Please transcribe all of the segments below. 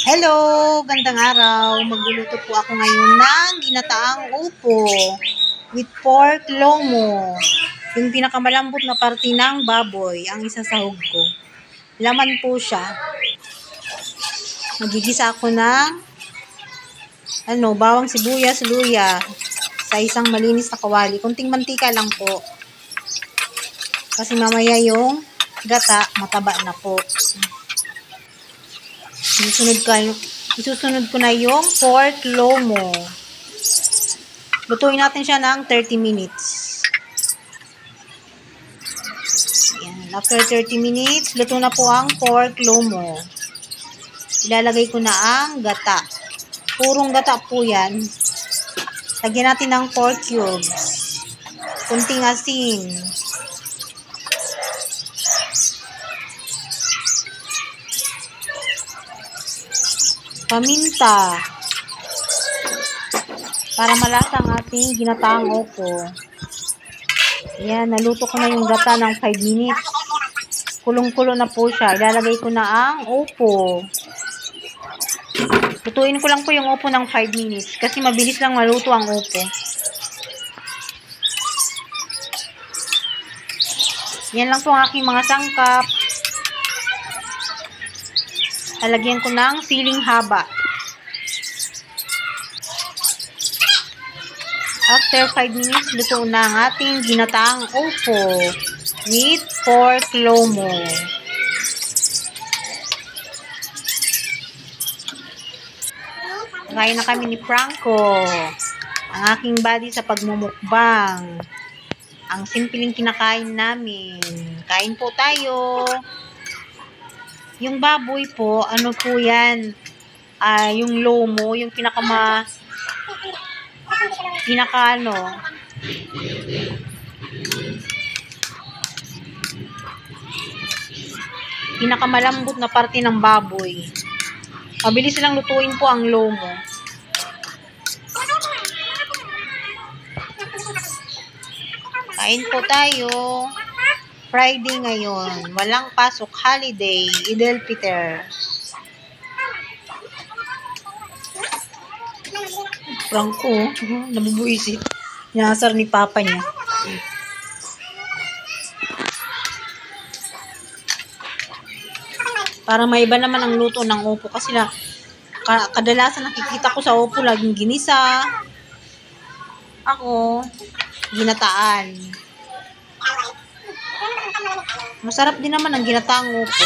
Hello! Gandang araw. Magluluto po ako ngayon ng ginataang upo with pork lomo. Yung pinakamalambot na parte ng baboy, ang isasahog ko. Laman po siya. Magigisa ako ng bawang sibuyas, luya sa isang malinis na kawali. Kunting mantika lang po. Kasi mamaya yung gata, mataba na po. Isusunod ko na yung pork lomo. Lutuin natin siya ng 30 minutes. Ayan. After 30 minutes, luto na po ang pork lomo. Ilalagay ko na ang gata. Purong gata po yan. Lagyan natin ng pork cubes. Kunting asin. Paminta. Para malasa ang ating ginataang upo. Ayan, naluto ko na yung gata ng 5 minutes. Kulong-kulo na po siya. Ilalagay ko na ang upo. Lutuin ko lang po yung upo ng 5 minutes. Kasi mabilis lang maluto ang upo. Yan lang po ang aking mga sangkap. Lalagyan ko ng siling haba. After 5 minutes, luto na ang ating ginataang upo with pork lomo. Kain na kami ni Franco, ang aking buddy sa pagmumukbang. Ang simpleng kinakain namin. Kain po tayo. Yung baboy po, ano po yan? Yung lomo, yung pinakamalambot na parte ng baboy. Mabilis lang lutuin po ang lomo. Kain po tayo. Friday ngayon. Walang pasok. Holiday. Idel Peter. Franco. Nabubuisit. Ninasar ni papa niya. Para maiba naman ang luto ng upo. Kasi kadalasan nakikita ko sa upo laging ginisa. Ako, ginataan. Masarap din naman ang ginataang upo.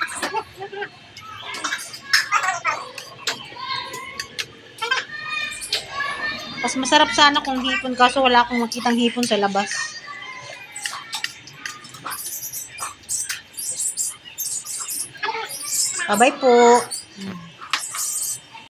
Mas masarap sana kung hipon, kaso wala akong makitang hipon sa labas. Bye-bye po.